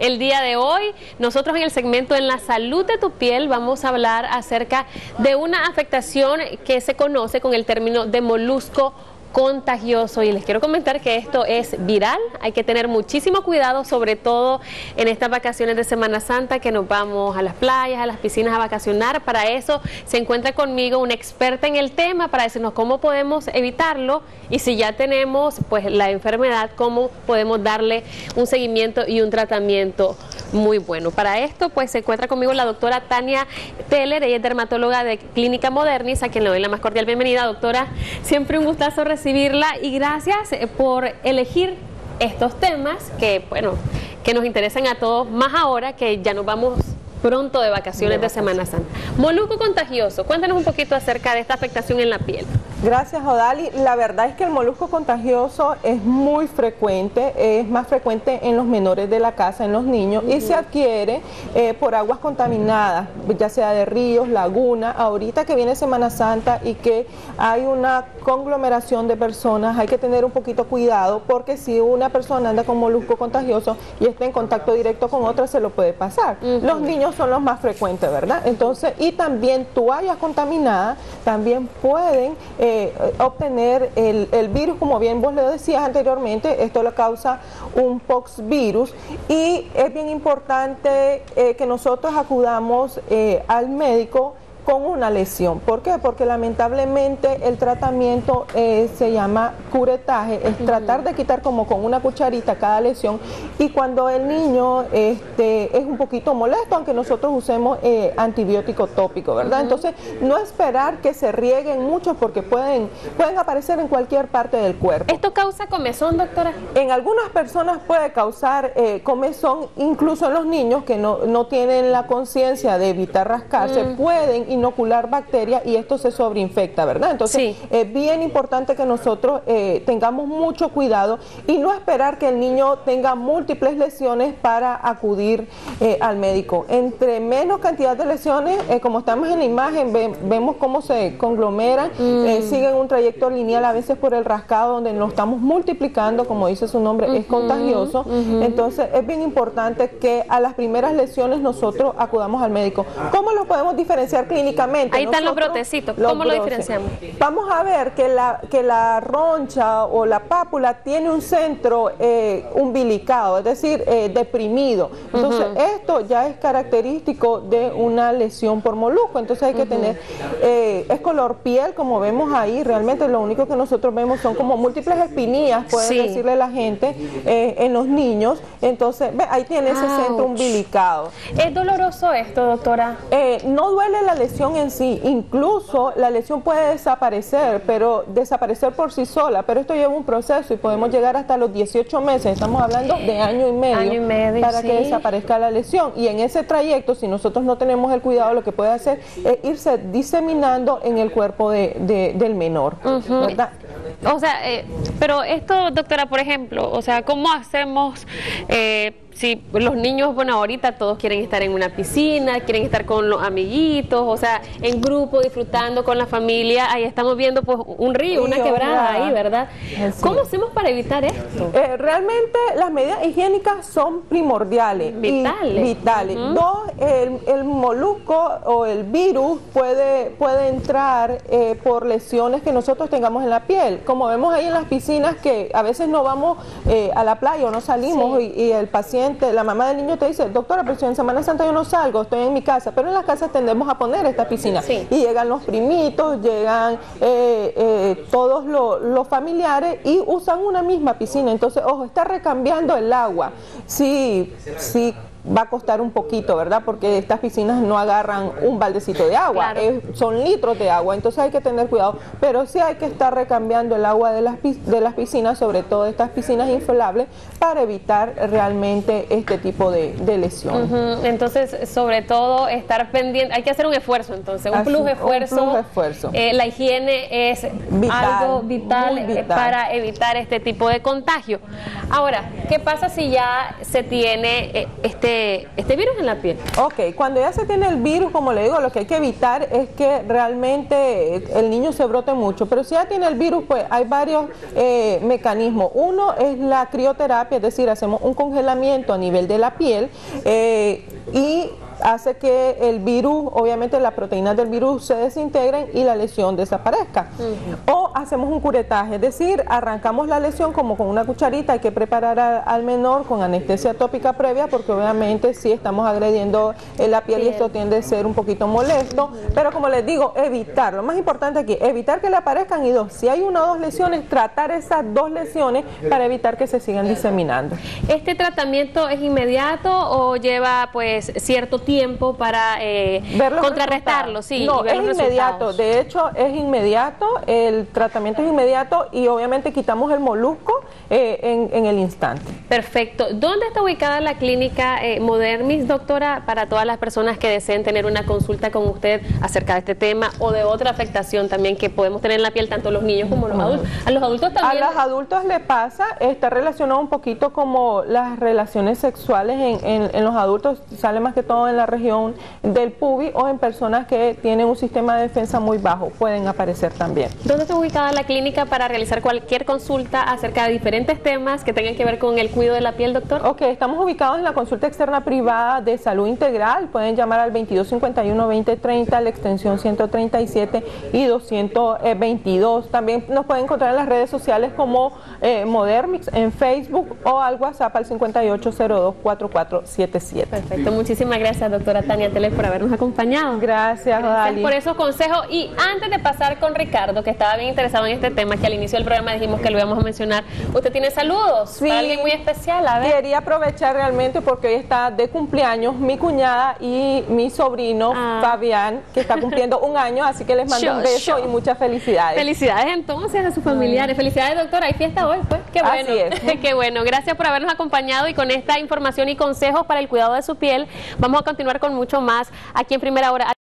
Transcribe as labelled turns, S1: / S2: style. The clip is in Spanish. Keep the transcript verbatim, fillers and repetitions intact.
S1: El día de hoy, nosotros en el segmento En la Salud de tu Piel vamos a hablar acerca de una afectación que se conoce con el término de molusco contagioso, y les quiero comentar que esto es viral. Hay que tener muchísimo cuidado, sobre todo en estas vacaciones de Semana Santa, que nos vamos a las playas, a las piscinas a vacacionar. Para eso se encuentra conmigo una experta en el tema para decirnos cómo podemos evitarlo, y si ya tenemos pues la enfermedad, cómo podemos darle un seguimiento y un tratamiento muy bueno. Para esto pues se encuentra conmigo la doctora Tania Teller. Ella es dermatóloga de Clínica Modernis, a quien le doy la más cordial bienvenida. Doctora, siempre un gustazo recibirla y gracias por elegir estos temas que, bueno, que nos interesan a todos, más ahora que ya nos vamos pronto de vacaciones de, de Semana Santa. Molusco contagioso, cuéntanos un poquito acerca de esta afectación en la piel.
S2: Gracias, Odali. La verdad es que el molusco contagioso es muy frecuente, es más frecuente en los menores de la casa, en los niños, uh-huh. y se adquiere eh, por aguas contaminadas, ya sea de ríos, lagunas. Ahorita que viene Semana Santa y que hay una conglomeración de personas, hay que tener un poquito cuidado, porque si una persona anda con molusco contagioso y está en contacto directo con otra, se lo puede pasar. Uh-huh. Los niños son los más frecuentes, ¿verdad? Entonces, y también toallas contaminadas también pueden eh, Eh, obtener el, el virus, como bien vos le decías anteriormente. Esto lo causa un poxvirus, y es bien importante eh, que nosotros acudamos eh, al médico con una lesión. ¿Por qué? Porque lamentablemente el tratamiento eh, se llama curetaje, es uh-huh. tratar de quitar como con una cucharita cada lesión, y cuando el niño este, es un poquito molesto, aunque nosotros usemos eh, antibiótico tópico, ¿verdad? Uh-huh. Entonces, no esperar que se rieguen mucho, porque pueden, pueden aparecer en cualquier parte del cuerpo.
S1: ¿Esto causa comezón, doctora?
S2: En algunas personas puede causar eh, comezón, incluso en los niños que no, no tienen la conciencia de evitar rascarse, uh-huh. pueden inocular bacterias y esto se sobreinfecta, ¿verdad? Entonces, sí. es bien importante que nosotros eh, tengamos mucho cuidado y no esperar que el niño tenga múltiples lesiones para acudir eh, al médico. Entre menos cantidad de lesiones, eh, como estamos en la imagen, ve, vemos cómo se conglomeran, mm. eh, siguen un trayecto lineal, a veces por el rascado, donde nos estamos multiplicando, como dice su nombre, uh-huh. es contagioso. Uh-huh. Entonces, es bien importante que a las primeras lesiones nosotros acudamos al médico. ¿Cómo los podemos diferenciar clínicamente?
S1: Ahí están los brotecitos, ¿cómo lo diferenciamos?
S2: Vamos a ver que la, que la roncha o la pápula tiene un centro eh, umbilicado, es decir, eh, deprimido. Entonces, uh-huh. esto ya es característico de una lesión por molusco. Entonces hay que uh-huh. tener, eh, es color piel, como vemos ahí. Realmente lo único que nosotros vemos son como múltiples espinillas, puede sí. decirle la gente, eh, en los niños. Entonces, ve, ahí tiene ese Ouch. centro umbilicado.
S1: ¿Es doloroso esto, doctora?
S2: Eh, no duele la lesión en sí, incluso la lesión puede desaparecer, pero desaparecer por sí sola, pero esto lleva un proceso y podemos llegar hasta los dieciocho meses, estamos hablando de año y medio,
S1: año y medio
S2: para
S1: sí.
S2: que desaparezca la lesión, y en ese trayecto, si nosotros no tenemos el cuidado, lo que puede hacer es irse diseminando en el cuerpo de, de, del menor, uh-huh. ¿verdad?
S1: O sea, eh, pero esto, doctora, por ejemplo, o sea, ¿cómo hacemos eh, si los niños, bueno, ahorita todos quieren estar en una piscina, quieren estar con los amiguitos, o sea, en grupo, disfrutando con la familia? Ahí estamos viendo pues un río, una quebrada ahí, ¿verdad?
S2: Así
S1: ¿Cómo
S2: es.
S1: hacemos para evitar esto?
S2: Eh, realmente las medidas higiénicas son primordiales.
S1: Vitales.
S2: Y vitales. Uh-huh. Dos, el, el molusco o el virus puede, puede entrar eh, por lesiones que nosotros tengamos en la piel. Como vemos ahí en las piscinas, que a veces no vamos eh, a la playa o no salimos, sí. y, y el paciente, la mamá del niño te dice, doctora, pero si en Semana Santa yo no salgo, estoy en mi casa, pero en las casas tendemos a poner esta piscina, sí. y llegan los primitos, llegan eh, eh, todos lo, los familiares y usan una misma piscina. Entonces, ojo, está recambiando el agua. Sí, sí. Va a costar un poquito, ¿verdad? Porque estas piscinas no agarran un baldecito de agua, claro. es, son litros de agua, entonces hay que tener cuidado, pero sí hay que estar recambiando el agua de las, de las piscinas, sobre todo estas piscinas inflables, para evitar realmente este tipo de, de lesiones.
S1: Uh-huh. Entonces, sobre todo, estar pendiente, hay que hacer un esfuerzo, entonces, un
S2: Así,
S1: plus esfuerzo.
S2: Un plus esfuerzo.
S1: Eh, la higiene es vital, algo vital, vital. Eh, para evitar este tipo de contagio. Ahora, ¿qué pasa si ya se tiene eh, este este, este virus en la piel?
S2: Ok, cuando ya se tiene el virus, como le digo, lo que hay que evitar es que realmente el niño se brote mucho, pero si ya tiene el virus, pues hay varios eh, mecanismos. Uno es la crioterapia, es decir, hacemos un congelamiento a nivel de la piel eh, y hace que el virus, obviamente las proteínas del virus se desintegren y la lesión desaparezca. Uh-huh. O hacemos un curetaje, es decir, arrancamos la lesión como con una cucharita, hay que preparar a, al menor con anestesia tópica previa porque obviamente sí estamos agrediendo eh, la piel, piel y esto tiende a ser un poquito molesto, uh-huh. pero como les digo, evitar, lo más importante aquí, evitar que le aparezcan y dos, si hay una o dos lesiones, tratar esas dos lesiones para evitar que se sigan diseminando.
S1: ¿Este tratamiento es inmediato o lleva pues cierto tiempo? tiempo para eh, contrarrestarlo, sí,
S2: no,
S1: es
S2: inmediato,
S1: resultados.
S2: De hecho es inmediato, el tratamiento es inmediato y obviamente quitamos el molusco eh, en, en el instante.
S1: Perfecto. ¿Dónde está ubicada la clínica eh, Modermis, doctora, para todas las personas que deseen tener una consulta con usted acerca de este tema o de otra afectación también que podemos tener en la piel, tanto los niños como los adultos? A los adultos también.
S2: A los adultos le pasa, está relacionado un poquito como las relaciones sexuales en, en, en los adultos, sale más que todo en la región del pubis o en personas que tienen un sistema de defensa muy bajo, pueden aparecer también.
S1: ¿Dónde está ubicada la clínica para realizar cualquier consulta acerca de diferentes temas que tengan que ver con el cuidado de la piel, doctor?
S2: Ok, estamos ubicados en la consulta externa privada de salud integral, pueden llamar al veintidós cincuenta y uno veinte treinta, la extensión ciento treinta y siete y doscientos veintidós. También nos pueden encontrar en las redes sociales como eh, Modermix en Facebook o al WhatsApp al cincuenta y ocho cero dos cuatro cuatro siete siete.
S1: Perfecto, muchísimas gracias, doctora Tania Teles, por habernos acompañado.
S2: Gracias,
S1: Gracias
S2: Dali.
S1: por esos consejos. Y antes de pasar con Ricardo, que estaba bien interesado en este tema, que al inicio del programa dijimos que lo íbamos a mencionar, ¿usted tiene saludos?
S2: Sí,
S1: para alguien muy especial, a ver.
S2: Quería aprovechar realmente porque hoy está de cumpleaños mi cuñada y mi sobrino ah. Fabián, que está cumpliendo un año, así que les mando show, un beso show. y muchas felicidades.
S1: Felicidades entonces a sus familiares. Ay. Felicidades, doctora. Hay fiesta hoy, pues. Qué bueno.
S2: Así es.
S1: Qué bueno. Gracias por habernos acompañado y con esta información y consejos para el cuidado de su piel. Vamos a continuar con mucho más aquí en Primera Hora.